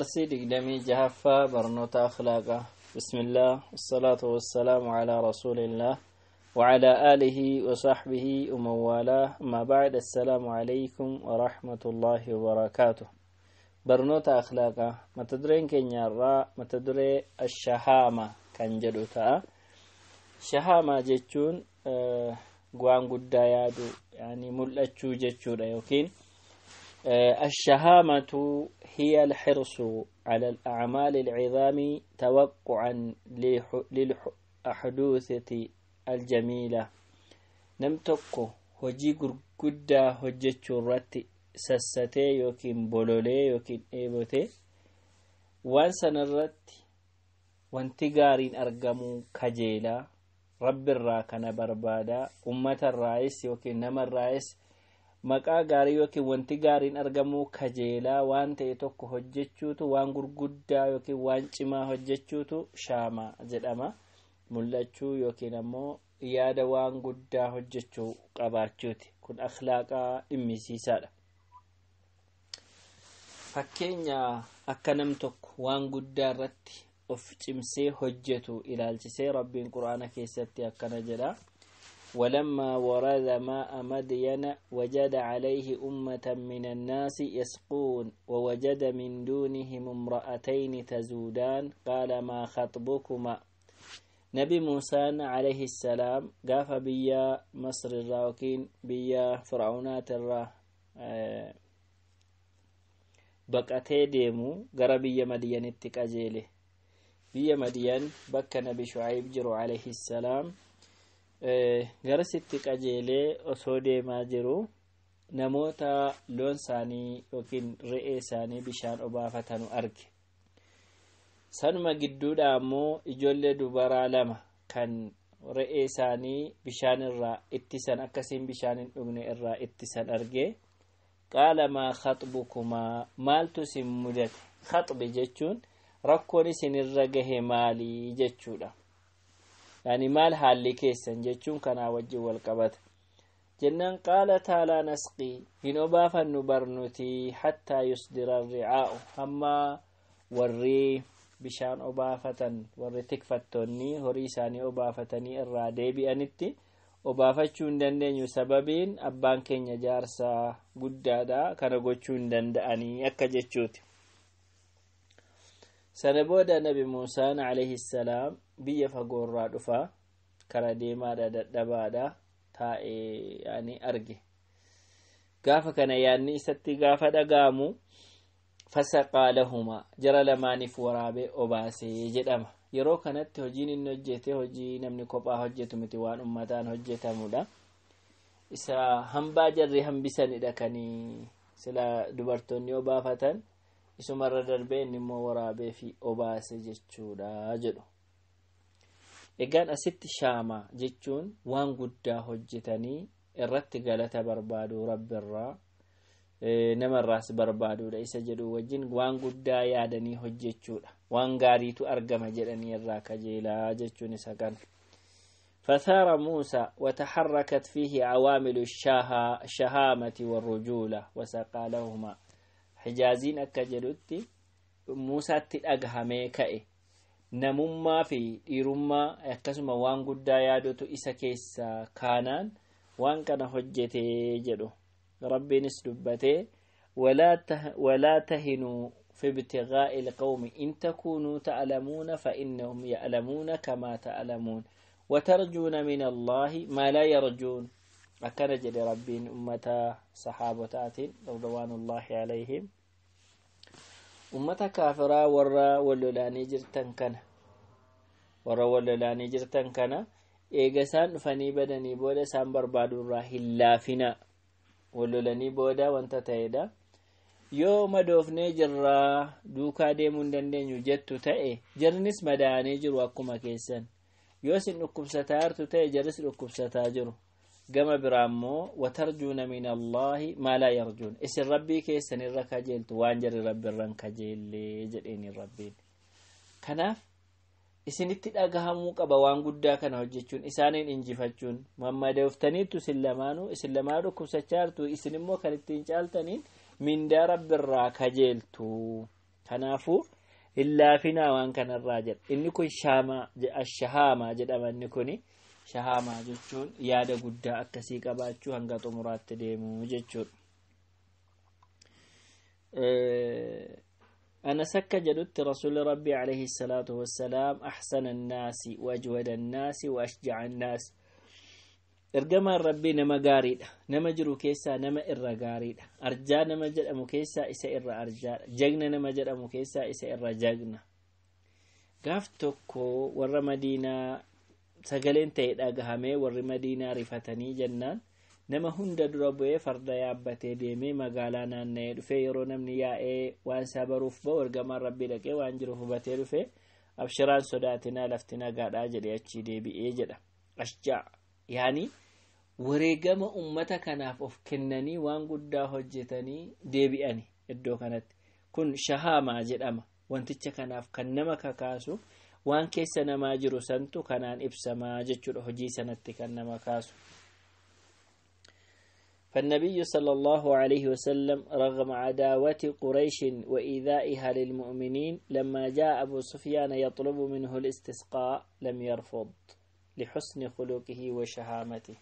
درسي دقدمي جهفة برنوت أخلاقه. بسم الله والصلاة والسلام على رسول الله وعلى آله وصحبه ومن والاه. ما بعد، السلام عليكم ورحمة الله وبركاته. برنوت أخلاقه متدرين كنيارا متدري الشهامة كان جدوتا. شهامة جتون قوان قد يادو يعني ملأتشو جتشو يوكين. الشهامة هي الحرص على الأعمال العظام توقعا للحدوثة الجميلة. نمتكو هجي قرقودة هجتشو راتي سستي يوكين بولولي يوكين ايبوتي وانسان الراتي وانتقارين أرقمو كجيلا رب الراكنا بربادا أمة الرئيس يوكين نما الرئيس maqaa gaarii yookiin wanti gaariin argamuu kajeelaa waan ta'e tokko hojjechuutu waan gurguddaa yookiin waan cimaa hojjechuutu shaama jedhama. Mul'achuu yookiin ammoo yaada waan guddaa hojjechuu qabaachuuti. Kun akhlaaqaa dhimmisiisaadha. Fakkeenya akka nam tokko waan guddaa irratti of cimsee hojjetu ilaalchisee Rabbiin Qur'aana keessatti akkana jedha. ولما ورد ماء مدين وجد عليه أمة من الناس يسقون ووجد من دونهم امرأتين تزودان قال ما خطبكما. نبي موسى عليه السلام قاف بيا مصر الراوكين بيا فرعونات الرا بقتي ديمو قربية مدين التكاجيله بيا مدين بك نبي شعيب جرو عليه السلام gara sitti qajeelee osoo deemaa jiru namoota loon isaanii yookiin re'ee isaanii bishaan obaafatanu arge. Sanuma gidduudha ammoo ijoollee dubaraa lama kan re'ee isaanii bishaan irraa ittisan akkasiin bishaan hin dhugne irraa ittisan arge. qaala maa khaxbukumaa, maaltu isin mudate? Khaxbi jechuun rakkoon isin irra gahe maalii jechuudha. يعني مال حالي كيسن جتشون كنا وجه والقبط جنان قال تعالى نسقي هنوبافا نبرنتي حتى يصدر الرعاء أما وري بشان أبافة وري تكفتوني هريساني أبافتني الرادي بأنتي أبافتشون دندن سببين أبان كينيا جارسا قدادا كان قوتشون دندأني أكا جتشوتي. سنبودا نبي موسى عليه السلام biyya fagoorraa dhufa kara deemaadha dadhabaadha taa'ee yani arge. Gaafa kana yaanni isatti gaafa dhagaamu fasaqaa lahuma jara lamaaniif waraabee obaasee jedhama. Yeroo kanatti hojiin inni hojjete hojii namni kophaa hojjetu miti, waan ummataan hojjetamudha. Isa hambaa jarri hambisanidha kanii sila dubartoonni obaafatan isumarra darbee inni immoo waraabee fi obaase jechuudha jedhu. Egaan asitti shaama jechuun waan guddaa hojjetanii irratti galata barbaadu rabbirraa namarraas barbaaduudha isa jedhu wajjin waan guddaa yaadanii hojjechuudha. Waan gaariitu argama jedhanii irraa kajeelaa jechuun isa kan. فثار موسى وتحركت فيه عوامل الشهامة والرجولة وسقى لهما. حجازين أكجلت موسى تلقهمي كأي namummaa fi dhiirummaa akkasuma waan guddaa yaadotu isa keessa kaanaan waan kana hojjetee jedhu. Rabbiinis dubbatee ولا تهنوا في ابتغاء القوم إن تكونوا تعلمون فإنهم يعلمون كما تعلمون وترجون من الله ما لا يرجون. أكن جد ربين أمة صحابتات رضوان الله عليهم ummata kaafiraa warra wallolaanii jirtan kana eega isaan dhufanii badanii booda isaan barbaadu irraa hin laafina. Wallolanii booda wanta ta'edha. Yoo madoofnee jirraa duukaa deemuu hin dandeenyu jettu ta'e jarnis madaa'anii jiru akkuma keessan. Yoo isin dhukkubsataa jirtu ta'e jarris dhukkubsataa jiru. gama biraammoo watarjuuna min Allahi maa laa yarjuun, isin rabbii keessan irra kajeeltu waan jarri rabbi irran kajeellee jedheeni rabbiin. Kanaaf isinitti dhagahamuu qaba waan guddaa kana hojjechuun, isaaniin injifachuun. Mammadooftaniittu isin lamaanuu dhukkubsachaa jirtu, isin immoo kan ittiin caaltaniin mindaa rabbi irraa kajeeltu. kanaafu illaa finaa waan kanarraa jedha inni kun shahaamaa jedhama inni kuni shahaamaa jechuun yaada guddaa akkasii qabaachuu hanga xumuraatti deemuu jechuudha. أنا سكة جدت رسول ربي عليه الصلاة والسلام أحسن الناس وأجود الناس وأشجع الناس إرجما ربي نما قاريد نما جرو كيسا نما إرّا قاريد أرجا نما جد أمو كيسا إسا إرّا أرجا جغنا نما جد أمو كيسا إسا إرّا جغنا قافتوكو ور مدينة سقلين تيد أقهمي ور مدينة رفتني جنان nama hunda dura bu'ee farda yaabbatee deemee magaalaa naanna'ee dhufee yeroo namni yaa'ee waan isaa baruuf ba'u ergamaan rabbii dhaqee waan jiruuf hubatee dhufee abshiraan sodaatinaa lafti nagaadhaa jedhee achii deebi'ee jedha. Ashjaa yaani wareegama ummata kanaaf of kennanii waan guddaa hojjetanii deebi'ani iddoo kanatti kun shahaamaa jedhama. Wanticha kanaaf kan nama kakaasu waan keessa namaa jiru santu kanaan ibsamaa jechuudha hojii sanatti kan nama kaasu. فالنبي صلى الله عليه وسلم رغم عداوة قريش وإيذائها للمؤمنين لما جاء أبو سفيان يطلب منه الاستسقاء لم يرفض لحسن خلقه وشهامته.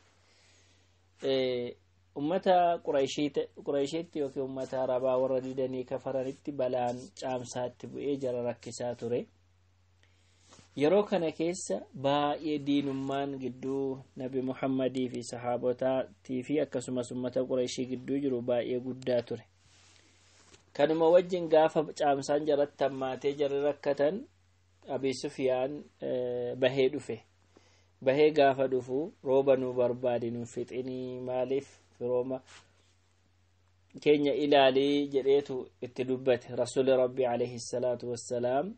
أمتا قريشيت وكي أمتا ربا ورددني كفرنت بلان جامسات بإجر ركساتوري yeroo kana keessa baay'ee diinummaan gidduu nabi Muhammadii fi sahaabotaatii fi akkasumas ummata Qurayshii gidduu jiru baay'ee guddaa ture. Kanuma wajjin gaafa caamsaan jaratti hammaatee jarri rakkatan Abi Sufyaan bahee dhufe. Bahee gaafa dhufu rooba nu barbaadi nu fixinii maaliif firooma keenya ilaalii jedheetu itti dubbate Rasuuli Rabbi alayhi salaatu wassalaam.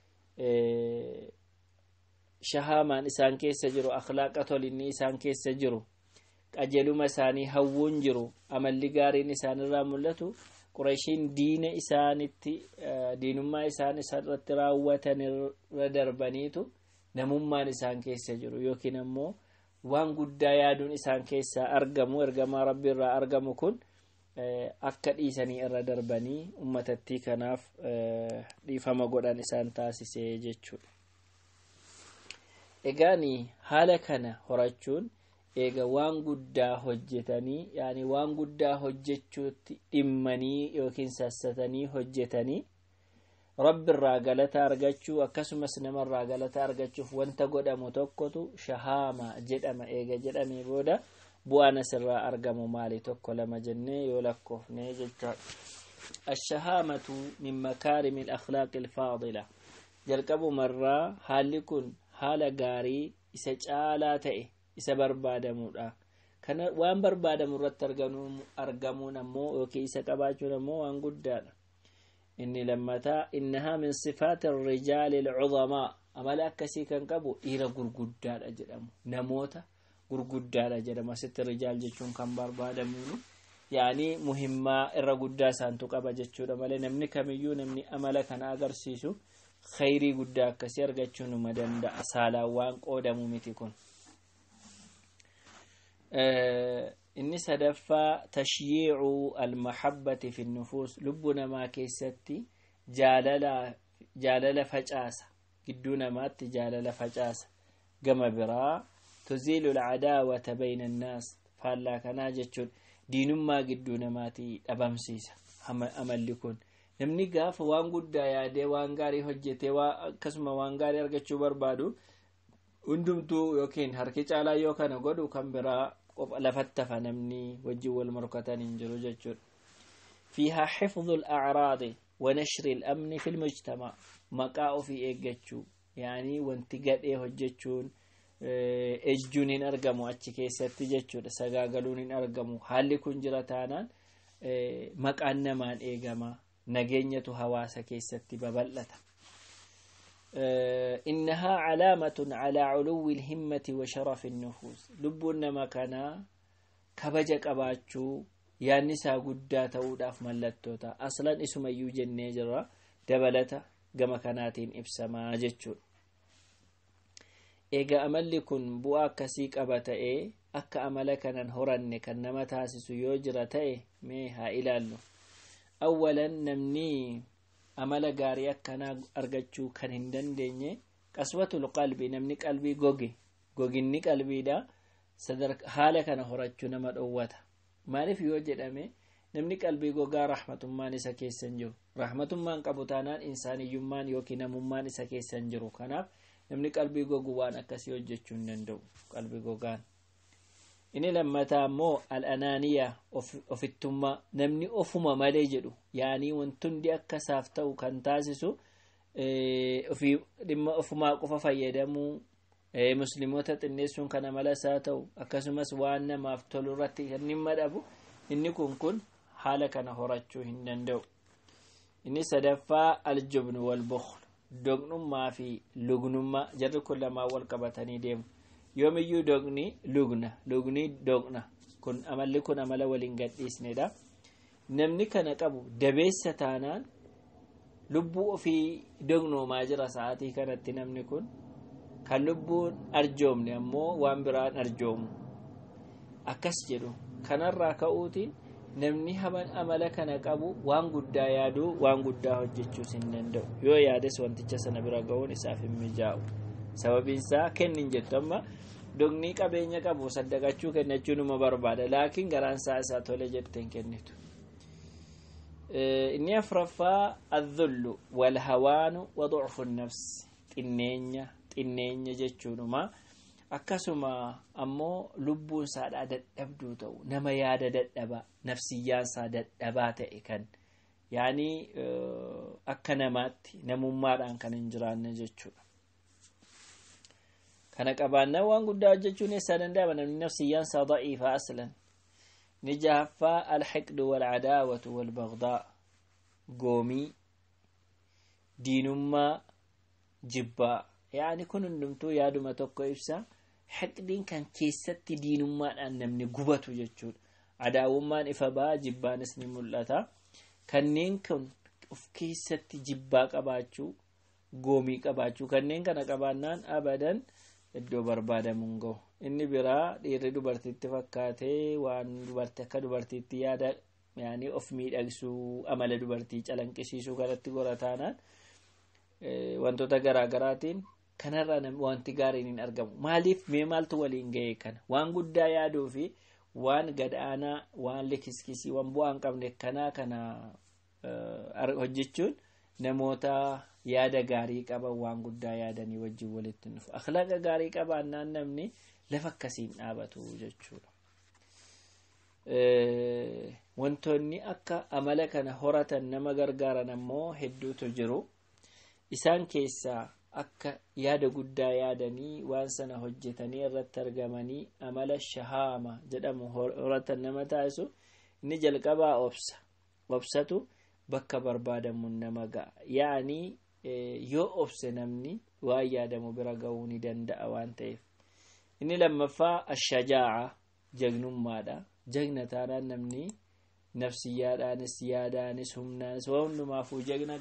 Shahaamaan isaan keessa jiru akhlaaqa tolinni isaan keessa jiru qajeeluma isaanii hawwuun jiru amalli gaariin isaanirraa mul'atu Qurayshiin diina isaanitti diinummaa isaan irratti raawwatan irra darbaniitu namummaan isaan keessa jiru yookiin ammoo waan guddaa yaaduun isaan keessaa argamu ergamaa rabbi irraa argamu kun akka dhiisanii irra darbanii ummatattii kanaaf dhiifama godhan isaan taasisee jechuudha. Egaani haala kana horachuun eega waan guddaa hojjetanii yaani waan guddaa hojjechuutti dhimmanii yookiin sassatanii hojjetanii rabbi irraa galata argachuu akkasumas nama irraa galata argachuuf wanta godhamu tokkotu shahaama jedhama. Eega jedhamee booda bu'aan asirraa argamu maali tokko lama jennee yoo lakkoofnee jechuudha. الشهامة من مكارم الأخلاق الفاضلة jalqabu marraa haalli kun haala gaarii isa caalaa ta'e isa barbaadamudha. Kana waan barbaadamu irratti argamuun ammoo yookiin isa qabaachuun ammoo waan guddaadha. Inni lammataa innahaa min sifaati rijaali al-'udhamaa amala akkasii kan qabu dhiira gurguddaadha jedhamu namoota gurguddaadha jedhama. Asitti rijaal jechuun kan barbaadamu yaani muhimmaa irra guddaa isaantu qaba jechuudha malee namni kamiyyuu namni amala kana agarsiisu khayrii guddaa akkasii argachuun numa danda'a saalaan waan qoodamu miti kun. Inni sadaffaa tashyiicu almahabbati fi nufuus lubbuu namaa keessatti jaalala facaasa gidduu namaatti jaalala facaasa gama biraa tuziilu alcadaawata bayna annaas faallaa kanaa jechuun diinummaa gidduu namaatti dhabamsiisa. Amalli kun namni gaafa waan guddaa yaadee waan gaarii hojjetee akkasuma waan gaarii argachuu barbaadu hundumtuu yookiin harki caalaa yoo kana godhu kan biraa lafatti hafa namni wajjin wal morkatan hin jiru jechuudha. Fiihaa xifdul acraadi wa nashri al-amni fil mujtamaa maqaa ofii eeggachuu yaani wanti gadhee hojjechuun ejjuun hin argamu achi keessatti jechuudha. Sagaagaluun hin argamu. Haalli kun jira taanaan maqaan namaan eegama nageenyatu hawaasa keessatti babal'ata. إنها علامة على علو الهمة وشرف النفوس لبنا مكانا كبجك أباتشو يا نساء قداتا وداف ملتوتا أصلا اسم يوجد نجرة دبلتا قم كاناتين إبسما جتشو إيقا أملكن بوا كسيك أباتا أكا أملكنا نهرن كنما تاسس يوجرة ميها إلالو أولا نمني amala gaarii akkanaa argachuu kan hin dandeenye qaswatul qalbii namni qalbii goginni qalbiidha haala kana horachuu nama dhowwata. maaliif yoo jedhame namni qalbii gogaa rahmatummaan isa keessa hin jiru. rahmatummaan qabu taanaan insaaniyyummaan yookiin namummaan isa keessa hin jiru. kanaaf namni qalbii gogu waan akkasii hojjechuu hin danda'u qalbii gogaan. inni lammataa immoo al-anaaniyaa ofittummaa namni ofuma malee jedhu yaanii wantundi akka isaaf ta'u kan taasisu dhimma ofumaa qofa fayyadamuu musliimoota xinneessuun kana mala isaa ta'u akkasumas waan namaaf tolu irratti kan dhimma dhabu inni kun haala kana horachuu hin danda'u. inni sadaffaa al-jubnu wal bukhl doqnummaa fi lugnummaa jarri kun lamaan wal qabatanii deemu. yoomiyyuu lugni doqna kun amalli kun amala waliin gadhiisnedha. namni kana qabu dabeessa taanaan lubbuu ofii doqnoomaa jira sa'aatii kanatti. namni kun kan lubbuun arjoomne ammoo waan biraan arjoomu akkas jedhu. kanarraa ka'uutiin namni amala kana qabu waan guddaa yaaduu waan guddaa hojjechuus hin danda'u. yoo yaades wanticha sana bira ga'uun isaaf hin mijaa'u. sababiin isaa kennin jettu amma doqnii qabeenya qabu saddaqachuu kennachuu numa barbaada laakiin garaan isaa tole jetteen kennitu. inni afraffaa adhullu wal hawaanu wa du'fu nafs xinneenya jechuunuma akkasuma ammoo lubbuun isaadhaa dadhabduu ta'u nama yaada dadhabaa nafsiyyaan isaa dadhabaa ta'e kan yaanii akka namaatti namummaadhaan kan hin jiraanne jechuudha. kana qabaannaa waan guddaa hojjechuun eessaa danda'ama namni nafsiyyaan isaa da'iifaa aslan. ni jahaffaa alhiqdu walcadaawatu walbagdaa goomii diinummaa jibbaa yaani kun hundumtuu yaaduma tokko ibsa. hiqdiin kan keessatti diinummaadhaan namni gubatu jechuudha. adaawummaan ifa ba'a jibbaanis ni mul'ata. kanneen kun of keessatti jibbaa qabaachuu goomii qabaachuu kanneen kana qabaannaan abadan iddoo barbaadamu hin ga'u. inni biraa dhiirri dubartiitti fakkaatee waan dubartii akka dubartiitti yaada yaani of miidhagsuu amala dubartii calanqisiisuu kanatti gorataanaan wantoota garaagaraatiin kanarraa wanti gaariin hin argamu. maaliif mee maaltu waliin ga'e kana waan guddaa yaaduu fi waan gadaanaa waan likiskisii waan bu'aa hin qabne kana hojjechuun namoota yaada gaarii qaban waan guddaa yaadanii wajjin walitti dhufu. akhlaaqa gaarii qabaannaan namni lafa akkasiin dhaabatu jechuudha. wantoonni akka amala kana horatan nama gargaaran ammoo hedduutu jiru. isaan keessaa akka yaada guddaa yaadanii waan sana hojjetanii irratti argamanii amala shahaama jedhamu horatan nama taasisu. inni jalqabaa obsatu bakka barbaadamu nama ga'a. yaani yoo obse namni waan yaadamu bira ga'uu ni danda'a waan ta'eef. inni lammaffaa ashajaa'a jagnummaadha. jagna taanaan namni nafsiyyaadhaanis yaadaanis humnaanis waan hundumaafuu jagna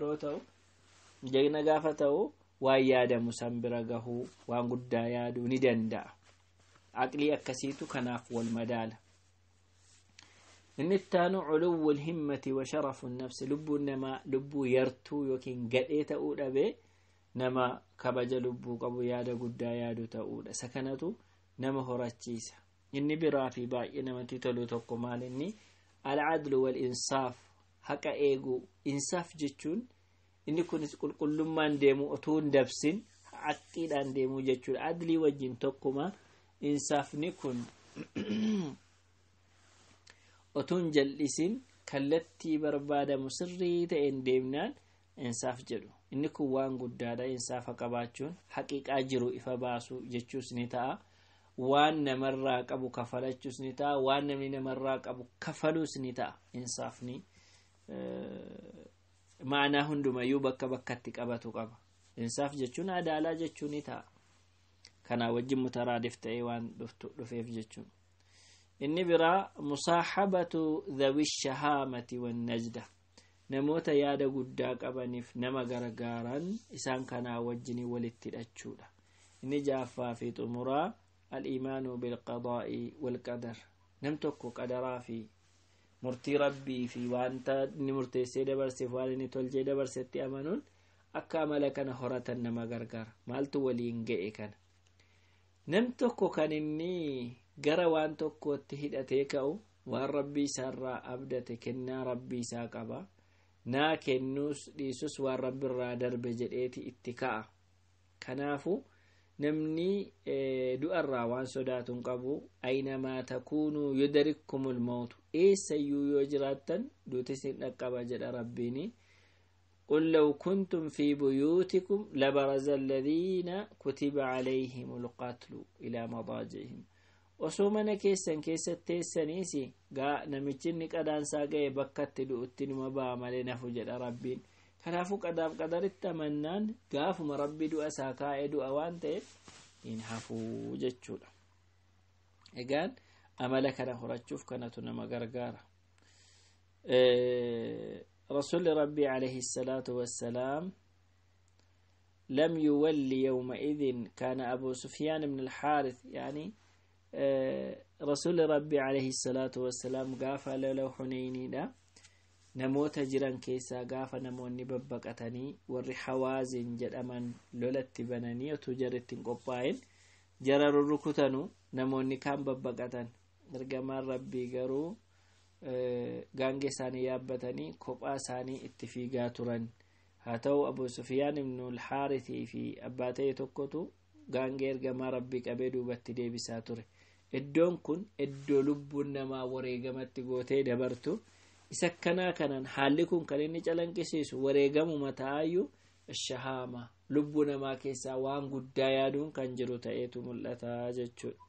gaafa ta'u waan yaadamu san bira gahuu waan guddaa yaaduu ni danda'a. aqlii akkasiitu kanaaf wal madaala. inni ittaanu culuwwul himmati wa sharafu nafsi lubbuun namaa lubbuu yartuu yookiin gadhee ta'uu dhabee nama kabaja lubbuu qabu yaada guddaa yaadu ta'uudha. isa kanatu nama horachiisa. inni biraa fi baay'ee namatti tolu tokko maal inni al-adlu wal insaaf haqa eeguu. insaaf jechuun inni kunis qulqullummaan deemu utuu hin dabsin haqqiidhaan deemuu jechuudha. adlii wajjin tokkuma. insaafni kun utuu hin jal'isin kallattii barbaadamu sirrii ta'een deemnaan insaaf jedhu. inni kun waan guddaadha. insaafa qabaachuun haqiiqaa jiru ifa baasuu jechuus ni ta'a. waan namarraa qabu kafalachuus ni ta'a. waan namni namarraa qabu kafaluus ni ta'a. insaafni maanaa hundumayyuu bakka bakkatti qabatu qaba. insaaf jechuun adaalaa jechuun ni ta'a. kanaa wajjin mutaraadif ta'ee waan dhufeef jechuun. inni biraa musaahabatu dhawi shahaamati wan najda namoota yaada guddaa qabaniif nama gargaaran isaan kanaa wajjin walitti hidhachuudha. inni jaaffaa fi xumuraa al-iimaanu bilqadaa'i walqadar nam tokko qadaraa fi murtii rabbii fi wanta inni murteessee dabarseef waan inni tolchee dabarsetti amanuun akka amala kana horatan nama gargaara. Maaltu waliin ga'e kana? Nam tokko kan inni gara waan tokkootti hidhatee ka'u waan rabbii isaarraa abdate kennaa rabbii isaa qaba. Naa kennuus dhiisus waan rabbiirraa darbe jedheeti itti ka'a. Kanaafu namni du'arraa waan sodaatuun qabu aynamaa takuunuu yudrikkumul mawtu eessayyuu yoo jiraattan duuti isin dhaqqaba jedha rabbiini. قل لو كنتم في بيوتكم لبرز الذين كتب عليهم القتل إلى مضاجعهم وسومنا كيسن تيسنيسي نمجن قدان ساقه بكت دوتين مبا مالنا فجد ربين كنافو قدر التمنان قاف مربي دو أساكا دو أوانته إنحفو جتشولا إيقان أملك نخرجوف كانتنا مغرغارة رسول ربي عليه الصلاة والسلام لم يولي يومئذ كان أبو سفيان بن الحارث يعني رسول ربي عليه الصلاة والسلام قافا لو حنيني دا نموت جران كيسا قافا نموني ببقتني وري حوازن جدأمن لولت بناني وتجرت قبائن جرر الركتنو نموني كان ببقتن نرقمان ربي قرو gaangee isaanii yaabbatanii kophaa isaanii itti fiigaa turan. haa ta'u Abu Sufyaan ibn al-Haarith fi abbaa ta'e tokkotu gaangee ergamaa rabbii qabee duubatti deebisaa ture. Iddoon kun iddoo lubbuun namaa wareegamatti gootee dabartu. Isa kanaan haalli kun kan inni calanqisiisu wareegamuma ta'ayyuu shahaama lubbuu namaa keessaa waan guddaa yaaduun kan jiru ta'eetu mul'ata jechuudha.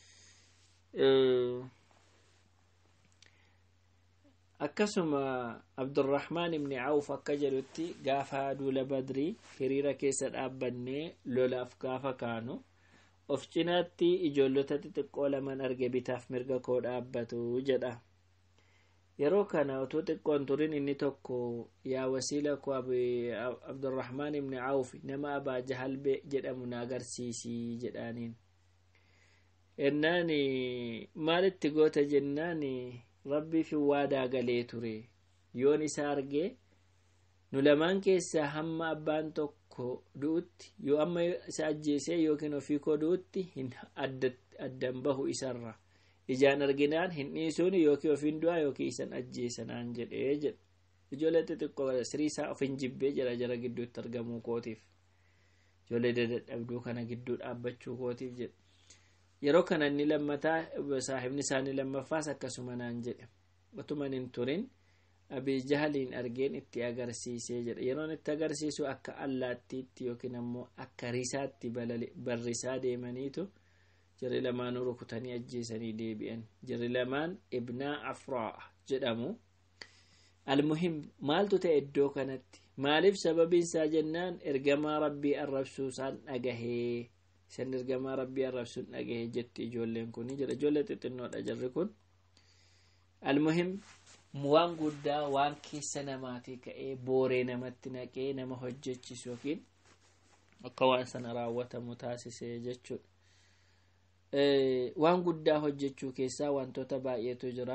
akkasuma Abdurrahmaan ibn Awf akka jedhutti gaafa duula Badrii hiriira keessa dhaabbannee lolaaf gaafa kaanu of cinaatti ijoollota xixiqqoo laman arge bitaaf mirga koo dhaabbatu jedha. yeroo kana utuu xiqqoon turin inni tokko yaa wasiila koo Abdurrahmaan ibn Awf nama Abaa Jahal jedhamu na agarsiisii jedhaaniin. ennaani maalitti goota jennaani rabbii fi waadaa galee ture yoon isa arge nu lamaan keessaa hamma abbaan tokko du'utti yoo amma isa ajjeesee yookiin ofii koo du'utti hin addan bahu isarra ijaan arginaan hin dhiisuun yookiin ofiin du'aa yookiin isan ajjeesanaan jedhee jedha. ijoollee xixiqqoo siriisaa of hin jibbee jara gidduutti argamuu kootiif ijoollee dadhabduu kana gidduu dhaabbachuu kootiif jedha. yeroo kana inni lammataa saahibni isaanii lammaffaas akkasuma naan jedhe utuman hin turin Abii Jahaliin argeen itti agarsiisee jedha. yeroon itti agarsiisu akka allaattiitti yookiin ammoo akka risaatti barrisaa deemaniitu jarri lamaan rukutanii ajjeesanii deebi'an. jarri lamaan ibnaa Afraa jedhamu. almuhim maaltu ta'e iddoo kanatti maaliif sababiin isaa jennaan ergamaa rabbii arrabsuusaan dhagahee san ergamaa rabbii arrabsuun dhagahee jetti ijoolleen kun jedha. ijoollee xixinnoodha jarri kun. almuhim waan guddaa waan keessa namaatii ka'ee booree namatti naqee nama hojjechiisu yookiin akka waan sana raawwatamu taasisee jechuudha. waan guddaa hojjechuu keessaa wantoota baay'eetu jira.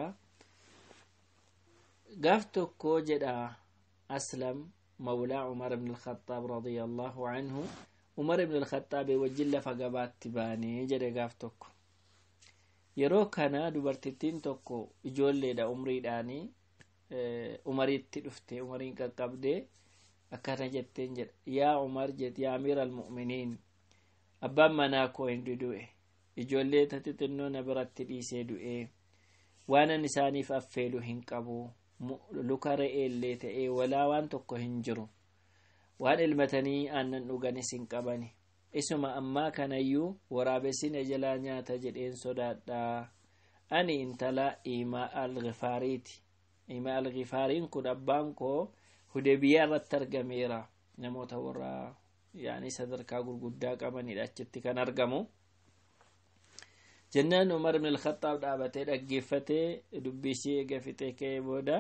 gaaf tokko jedha Aslam mawlaa Umar ibn al-Khattab radiyallahu anhu Umar ibn al-Khattab wajjin lafa gabaatti baanee jedhe gaaf tokko. yeroo kana dubartittiin tokko ijoolleedha umriidhaanii Umaritti dhufte Umariin qaqqabdee akkana jetteen jedha. yaa Umar jedhe yaa amiira al-mu'miniin abbaan manaa koo hin du'e ijoollee xixinnoo na biratti dhiisee du'e waanan isaaniif affeelu hin qabu luka re'eellee ta'ee walaa waan tokko hin jiru waan ilmatanii aannan dhuganis hin qabani isuma ammaa kanayyuu waraabessina jalaa nyaata jedheen sodaadha. ani intala Imaa al-Ghifaariiti. Imaa al-Ghifaariin kun abbaan koo Hudaybiyaa irratti argameera. namoota warra yaani sadarkaa gurguddaa qabanidha achitti kan argamu jennaan. Umar ibn al-Khattab dhaabatee dhaggeeffatee dubbisii eega fixee ka'ee booda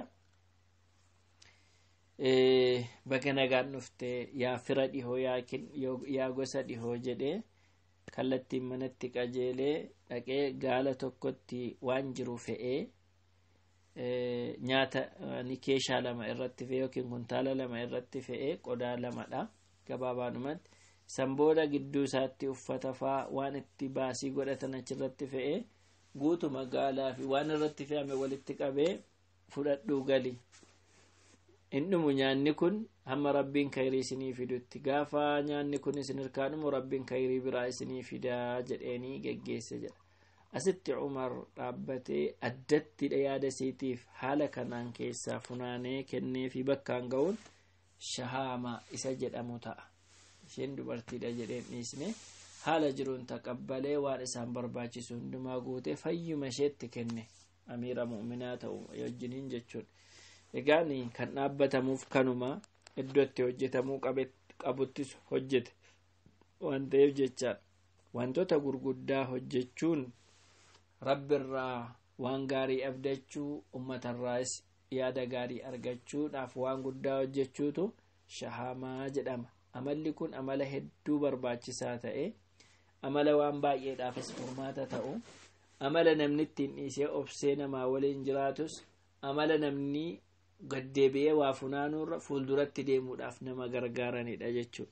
baga nagaan dhufte yaa fira dhihoo yaa gosa dhihoo jedhee kallattiin manatti qajeelee dhaqee gaala tokkotti waan jiru fe'ee nyaata ni keeshaa lama irratti fe'ee yookiin kuntaala lama irratti fe'ee qodaa lamadha gabaabaadhumatti. San booda gidduu isaatti uffata faa waan itti baasii godhatan achirratti fe'ee guutu magaalaa fi waan irratti fe'ame walitti qabee fudhadhuu gali. Innumu nyaanni kun hamma rabbiin khayrii isinii fidutti gaafa nyaanni kun isin hirkaanumu rabbiin khayrii biraa isinii fidaa jedheeni geggeesse jedha. Asitti Umar dhaabbatee addatti yaada isiitiif haala kanaan keessaa funaanee kennee fi bakkaan ga'uun shahaama isa jedhamu ta'a. Isheen dubartiidha jedheen dhiisne haala jiruun taqabbalee waan isaan barbaachisu hundumaa guutee fayyuma isheetti kenne amiira mu'minaa ta'u wajjiniin jechuudha. Egaan kan dhaabbatamuuf kanuma iddootti hojjetamuu qabuttis hojjete waan ta'eef jecha wantoota gurguddaa hojjechuun rabbirraa waan gaarii abdachuu ummatarraas yaada gaarii argachuudhaaf waan guddaa hojjechuutu shahaamaa jedhama. Amalli kun amala hedduu barbaachisaa ta'e amala waan baay'eedhaafis furmaata ta'u amala namni ittiin dhiisee obsee namaa waliin jiraatus amala namni gaddeebi'ee waa funaanuurra fuulduratti deemuudhaaf nama gargaaranidha jechuudha.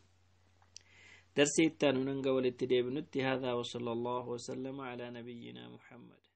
درسي التانو ننقى والاتدابنت هذا وصلى الله وسلم على نبينا محمد.